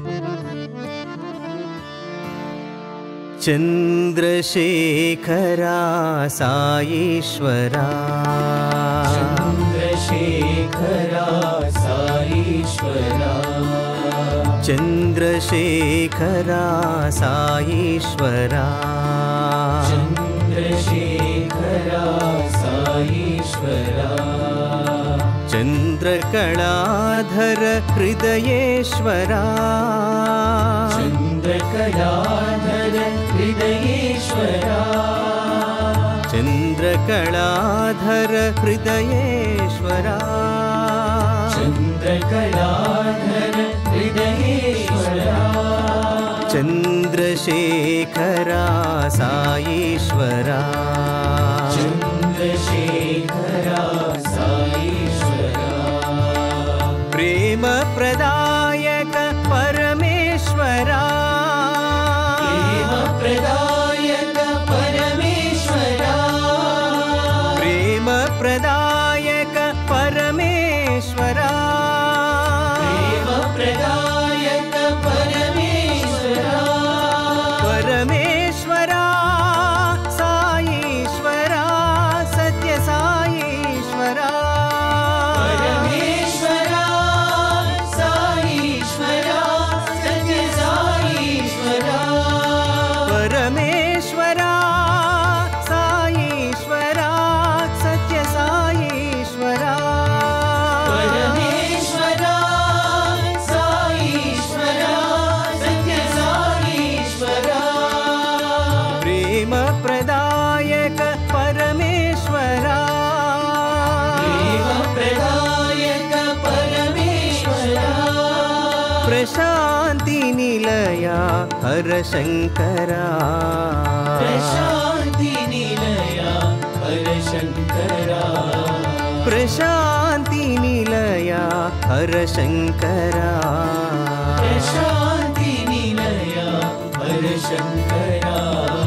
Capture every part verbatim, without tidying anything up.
चंद्रशेखरा साईश्वरा चंद्रशेखरा साईश्वरा चंद्रशेखरा साईश्वरा चंद्रशेखरा साईश्वरा चंद्रकलाधर हृदयेश्वरा चंद्रकलाधर हृदयेश्वरा चंद्रकलाधर हृदयेश्वरा चंद्रकलाधर हृदयेश्वरा चंद्रशेखरा साईश्वरा चंद्रशेखरा साईश्वरा प्रेम प्रदायक परमेश्वरा प्रेम प्रदायक परमेश्वरा प्रेम प्रदायक परमेश्वरा प्रेम प्रदायक परमेश्वरा परमेश्वरा साईश्वरा सत्य साईश्वरा परमेश्वरा साईश्वरा सत्य साईश्वरा परमेश्वरा साईश्वरा सत्य साईश्वरा परमेश्वरा साईश्वरा सत्य साईश्वरा प्रेम प्रदायक परमेश्वरा प्रेम प्रदायक परमेश्वरा प्रशांति निलया हर शंकरा प्रशांति निलया हर शंकरा प्रशांति निलया हर शंकरा प्रशांति निलया हर शंकरा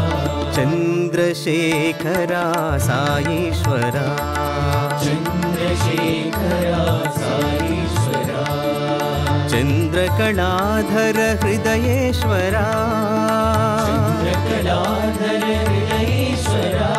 चंद्रशेखरा साईश्वरा चंद्रशेखरा साईश्वरा चंद्रकलाधर हृदयेश्वरा चंद्रकलाधर हृदयेश्वरा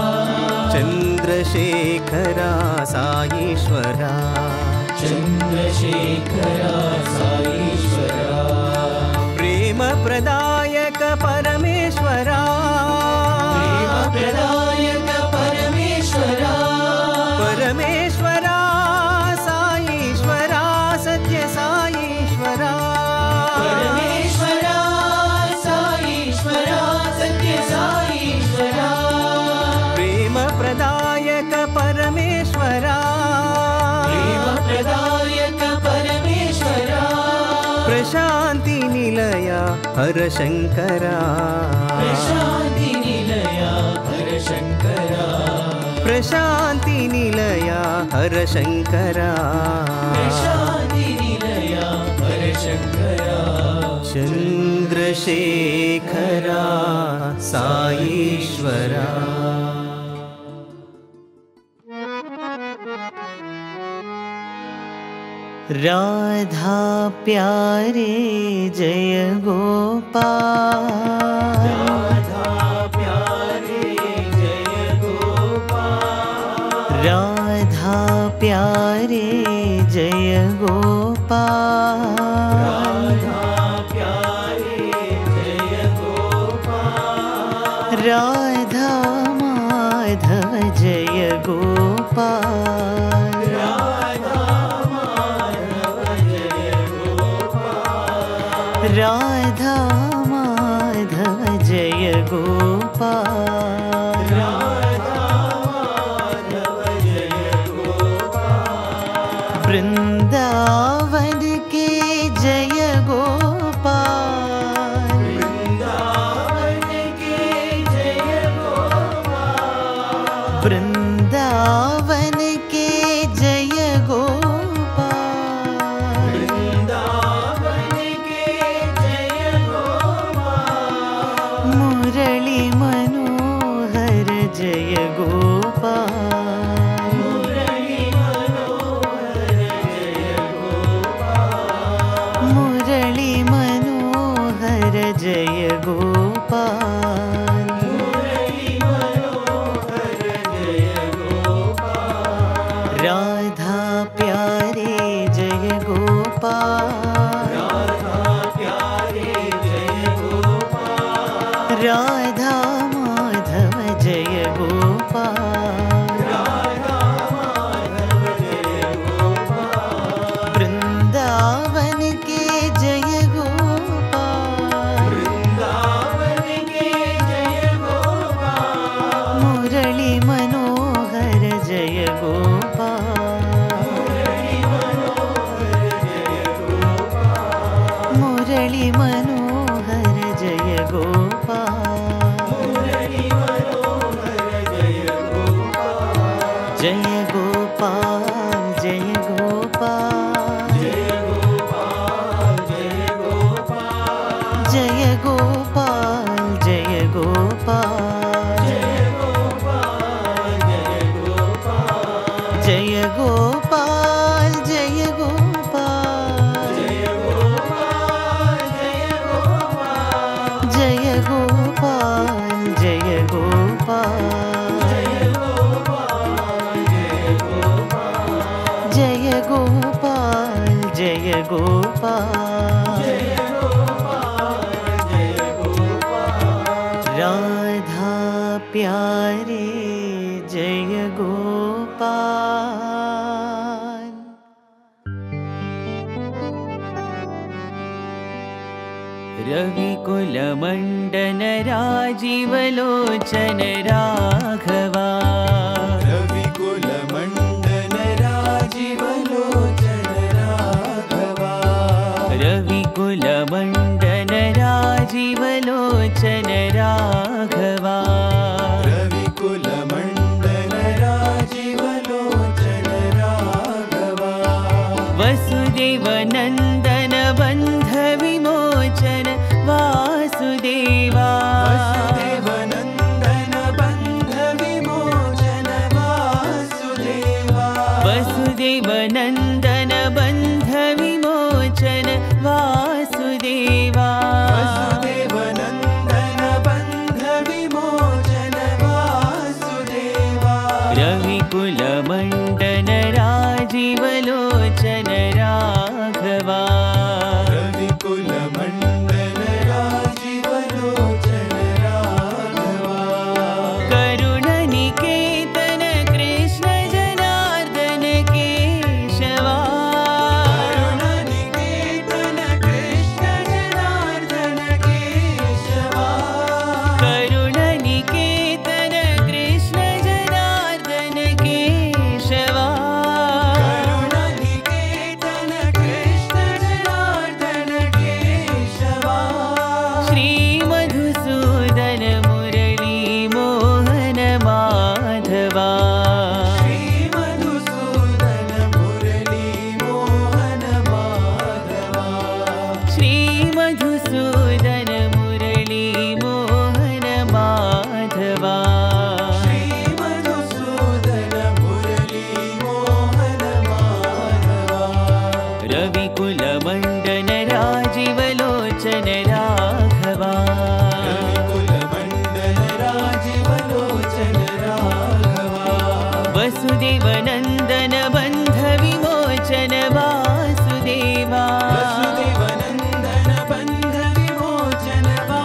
चंद्रशेखरा साईश्वरा चंद्रशेखरा साईश्वरा प्रेम प्रदायक परमेश्वरा प्रेम प्रदायक परमेश्वरा परमेश्वरा साईश्वरा सत्य साईश्वरा परमेश्वरा साईश्वरा सत्य साईश्वरा प्रेम प्रदायक परमेश्वरा प्रेम प्रदायक परमेश्वरा प्रशांति निलया हर शंकरा प्रशांति निलया हर शंकरा प्रशांति निलया हर शंकरा प्रशांति निलया हर शंकरा चंद्रशेखरा साईश्वरा राधा प्यारे जय गोपाल राधा प्यारे जय गोपाल राधा प्यारे जय गोपाल राधा प्यारे जय गोपाल राधा माधव जय गोपाल राधा माधव जय गोपाल राधा माधव जय गोपाल राधा माधव जय गोपाल वृंदावन के जय गोपाल वृंदावन के जय गोपाल वृंदावन के जय गोपाल वृंदावन के जय गोपाल मुरली मनोहर राधा प्यारे जय गोपाल राधा माधव जय गोपाल राधा माधव जय गोपाल वृंदावन के जय गोपाल वृंदावन के जय गोपाल मुरली मनोहर जय गोपाल मुरली मनोहर जय गोपाल मुरली मनोहर जय गोपाल मुरली मनोहर जय गोपाल जय गोपाल जय गोपाल जय गोपाल जय गोपाल जय गोपाल जय गोपाल जय गोपाल जय गोपाल जय गोपाल जय गोपाल जय गोपाल जय गोपाल राधा प्यारे जय गोपाल रविकुल मंडन राजीव लोचन राघवा रविकुल मंडन राजीव लोचन राघवा रविकुल मंडन राजीव लोचन राघवा रविकुल मंडन राजीव लोचन राघवा वसुदेव नंदन बंध विमोचन वासुदेवा वसुदेव नंदन बंध विमोचन वासुदेवा वसुदेव नंदन बंध विमोचन वासुदेवा वसुदेव नंदन बंध विमोचन वासुदेवा रविकुल मंडन राजीव लोचन राघवा रविकुल मंडन राजीव लोचन राघवा करुण निकेतन कृष्ण जनार्दन केशवा करुण निकेतन कृष्ण जनार्दन केशवा करुण निकेतन कृष्ण जनार्दन केशवा करुण निकेतन कृष्ण जनार्दन केशवा श्री मधुसूदन मुरली मोहन माधवा श्री मधुसूदन मुरली मोहन माधवा श्री मधुसूदन मुरली मोहन माधवा श्री मधुसूदन मुरली मोहन माधवा रविकुल मंडन राजीव लोचन राघवा रविकुल मंडन राजीव लोचन राघवा वसुदेव नंदन बंध विमोचन वासुदेवा वसुदेव नंदन बंध विमोचन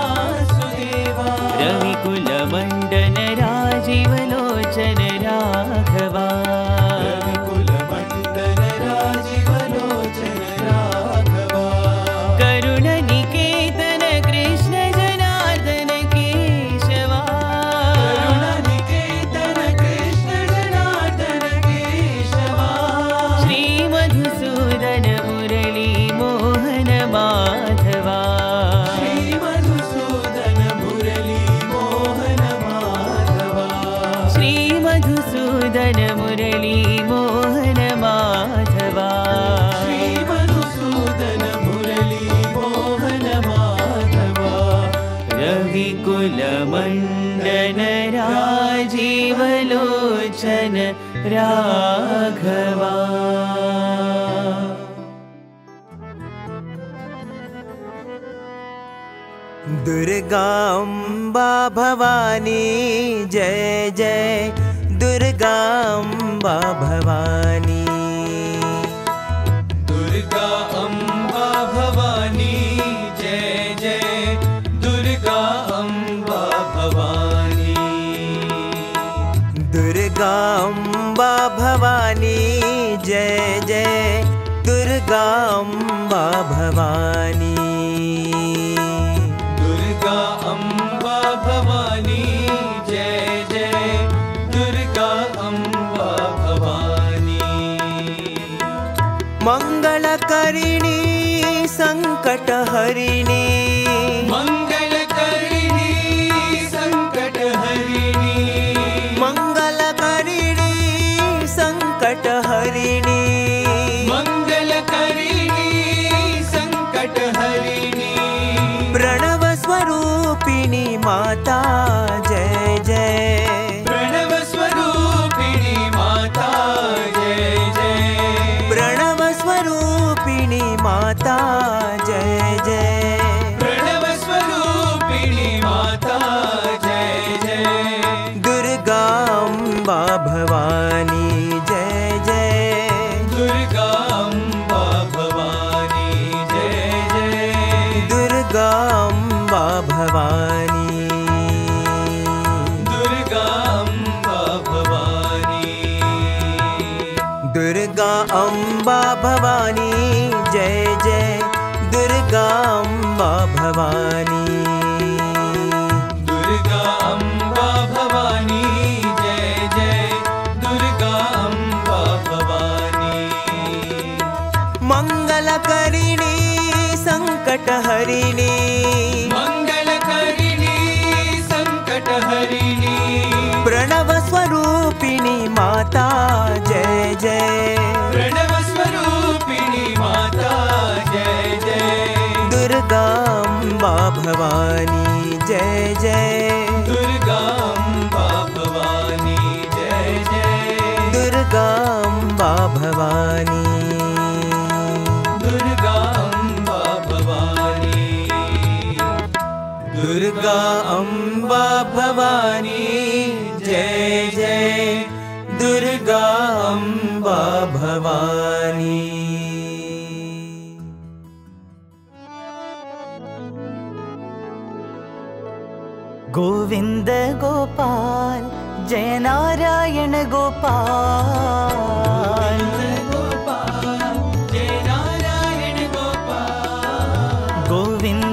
वासुदेवा रविकुल मंडन राजीव लोचन राघवा रविकुल मंडन राजीव लोचन राघवा करुण निकेतन कृष्ण जनार्दन केशवा करुण निकेतन कृष्ण जनार्दन केशवा श्री मधुसूदन मुरली मोहन माधवा श्री मधुसूदन मुरली मोहन माधवा श्री मधुसूदन मुरली मोहन माधवा श्री मधुसूदन मुरली मोहन माधवा रविकुल मंडन राजीव लोचन राघवा दुर्गा अम्बा भवानी जय जय दुर्गा अम्बा भवानी दुर्गा अम्बा दुर्गा अम्बा भवानी, दुर्गा अम्बा भवानी जय जय दुर्गा अम्बा भवानी। मंगलकरिणी संकटहरिणी, मंगलकरिणी संकटहरिणी, मंगलकरिणी संकटहरिणी, मंगलकरिणी संकटहरिणी। प्रणव स्वरूपिणी माता जय जय, प्रणव स्वरूपिणी माता जय जय, प्रणव स्वरूपिणी माता जय जय, प्रणव स्वरूपिणी माता जय जय। दुर्गा अम्बा भवानी जय जय, दुर्गा अम्बा भवानी जय जय, दुर्गा अम्बा भवानी, दुर्गा अम्बा भवानी, दुर्गा अम्बा भवानी जय जय, दुर्गा अम्बा भवानी, दुर्गा अम्बा भवानी जय जय, दुर्गा अम्बा भवानी। मंगलकरिणी संकटहरिणी, मंगलकरिणी संकटहरिणी, प्रणव स्वरूपिणी माता जय जय, प्रणव स्वरूपिणी माता जय जय, दुर्गा अम्बा भवानी जय जय, दुर्गा अम्बा भवानी जय जय, दुर्गा अम्बा भवानी, दुर्गा अम्बा भवानी, दुर्गा अम्बा भवानी जय जय, दुर्गा अम्बा भवानी। गोविंद गोपाल जय नारायण गोपाल, गोपाल जय नारायण गोपाल, गोविंद